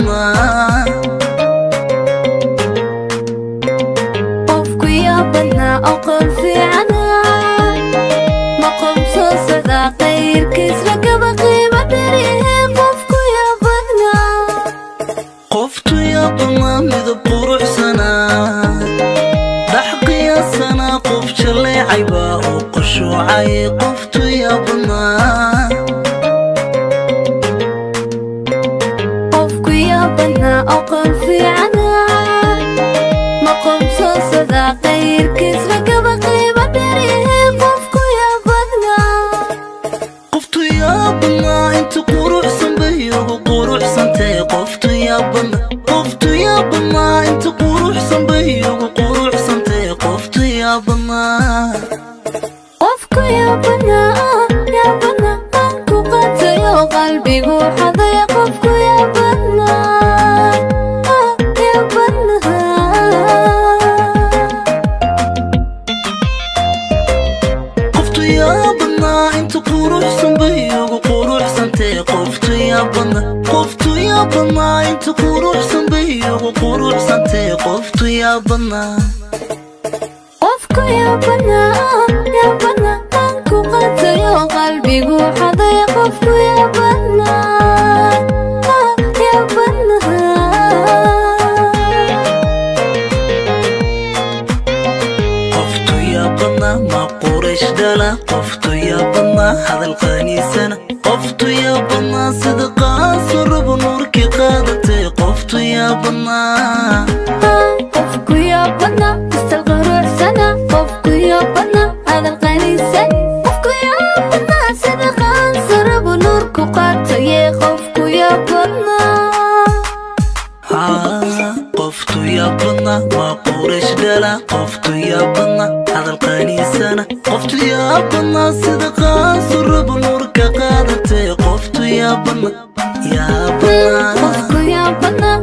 badnaa qofku yaa badnaa aqoon fiicana ma qomso sada qayrkiis ragaba qiimo dheerihe qofku yaa badnaa qoftu yaa badnaa midab quruxsanaa dhax qiyaasanaa qof jaleecayba oo qushuucay qoftu yaa badnaa qofku yaa badnaa aqoon fiicana ma qomso sada qayrkiis ragaba qiimo dheerihe qofku yaa badnaa qoftu yaa badnaa inta quruxsan bay ugu quruxsantay qoftu yaa badnaa qoftu yaa badnaa inta quruxsan bay ugu quruxsantay qoftu yaa badnaa qofku yaa badnaa ku qatayo qalbigu xaday qofku yaa badnaa yaa badnaa qoftu yaa badnaa inta quruxsan bay ugu quruxsantay qoftu yaa badnaa qoftu yaa badnaa inta quruxsan bay ugu quruxsantay qoftu yaa badnaa qofku yaa badnaa ku qatayo qalbigu xaday qofku yaa badnaa yaa badnaa qoftu yaa badnaa ma quraysh dhala qoftu yaa badnaa hadal qaniisana qoftu yaa badnaa sida qaanso rabo nuurkii qaadatay qoftu yaa badnaa qofku yaa badnaa istal quruxsana qofku yaa badnaa hadal qaniisan qofku yaa badnaa sida qaanso rabo nuurku qaataye qofku yaa badnaa qoftu yaa badnaa ma quraysh dhala qoftu yaa badnaa hadal qaniisana qoftu yaa badnaa sida qaanso rabo nuurka qaadatay qoftu yaa badnaa qofku yaa badnaa